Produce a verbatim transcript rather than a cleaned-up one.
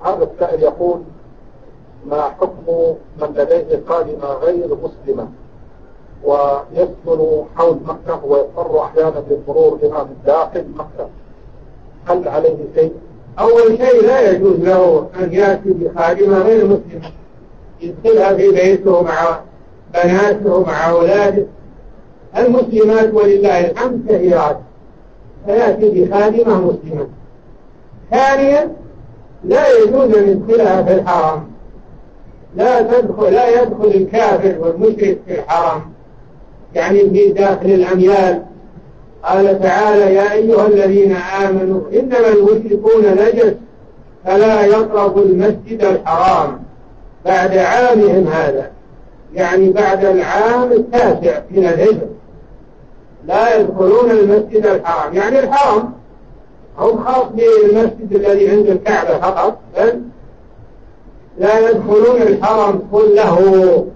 هذا السائل يقول: ما حكم من لديه قادمة غير مسلمة ويسكن حول مكة ويضطر أحيانا للمرور بها من داخل مكة، هل عليه شيء؟ أول شيء لا يجوز له أن يأتي بخادمة غير مسلمة يدخلها في بيته مع بناته مع أولاده. المسلمات ولله الحمد كثيرات، فيأتي بخادمة مسلمة. ثانيا، لا يجوز أن يدخلها في الحرم، لا تدخل لا يدخل الكافر والمشرك في الحرم، يعني في داخل الأميال. قال تعالى: يا أيها الذين آمنوا إنما المشركون نجس فلا يقربوا المسجد الحرام بعد عامهم هذا، يعني بعد العام التاسع من الهجرة لا يدخلون المسجد الحرام، يعني الحرم هو خاص بالمسجد الذي عند الكعبة فقط، بل لا يدخلون الحرم كله.